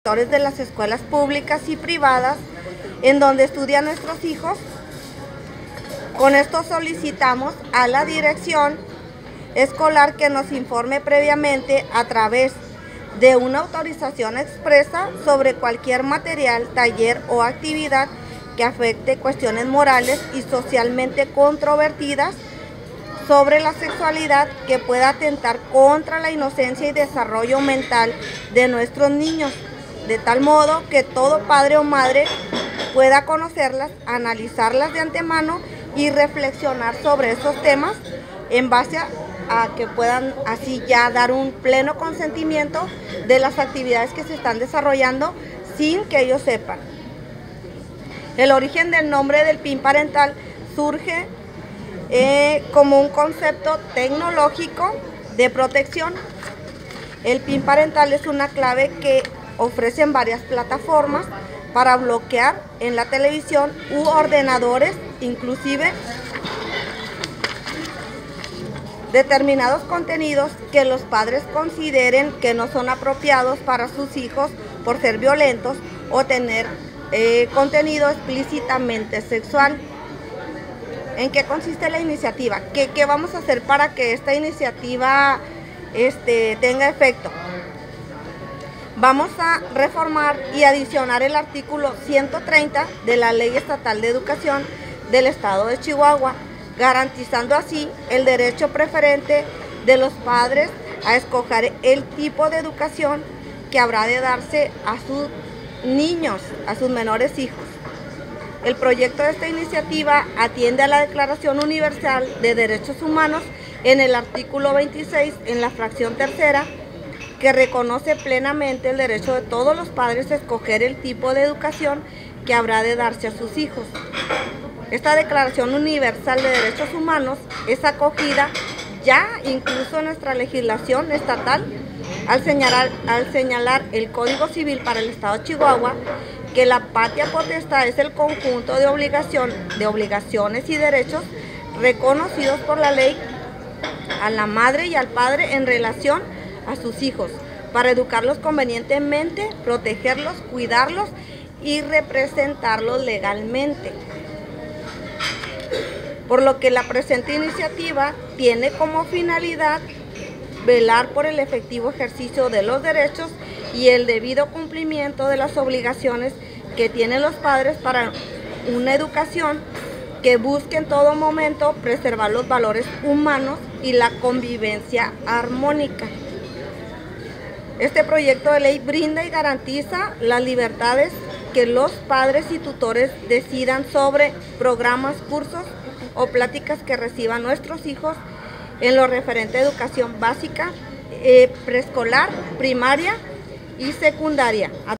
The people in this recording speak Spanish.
de las escuelas públicas y privadas en donde estudian nuestros hijos. Con esto solicitamos a la dirección escolar que nos informe previamente a través de una autorización expresa sobre cualquier material, taller o actividad que afecte cuestiones morales y socialmente controvertidas sobre la sexualidad, que pueda atentar contra la inocencia y desarrollo mental de nuestros niños, de tal modo que todo padre o madre pueda conocerlas, analizarlas de antemano y reflexionar sobre esos temas en base a que puedan así ya dar un pleno consentimiento de las actividades que se están desarrollando sin que ellos sepan. El origen del nombre del PIN parental surge como un concepto tecnológico de protección. El PIN parental es una clave que ofrecen varias plataformas para bloquear en la televisión u ordenadores, inclusive determinados contenidos que los padres consideren que no son apropiados para sus hijos por ser violentos o tener contenido explícitamente sexual. ¿En qué consiste la iniciativa? ¿Qué vamos a hacer para que esta iniciativa tenga efecto? Vamos a reformar y adicionar el artículo 130 de la Ley Estatal de Educación del Estado de Chihuahua, garantizando así el derecho preferente de los padres a escoger el tipo de educación que habrá de darse a sus niños, a sus menores hijos. El proyecto de esta iniciativa atiende a la Declaración Universal de Derechos Humanos en el artículo 26, en la fracción tercera, que reconoce plenamente el derecho de todos los padres a escoger el tipo de educación que habrá de darse a sus hijos. Esta Declaración Universal de Derechos Humanos es acogida ya incluso en nuestra legislación estatal al señalar el Código Civil para el Estado de Chihuahua que la patria potestad es el conjunto de obligaciones y derechos reconocidos por la ley a la madre y al padre en relación a sus hijos, para educarlos convenientemente, protegerlos, cuidarlos y representarlos legalmente. Por lo que la presente iniciativa tiene como finalidad velar por el efectivo ejercicio de los derechos y el debido cumplimiento de las obligaciones que tienen los padres para una educación que busque en todo momento preservar los valores humanos y la convivencia armónica. Este proyecto de ley brinda y garantiza las libertades que los padres y tutores decidan sobre programas, cursos o pláticas que reciban nuestros hijos en lo referente a educación básica, preescolar, primaria y secundaria.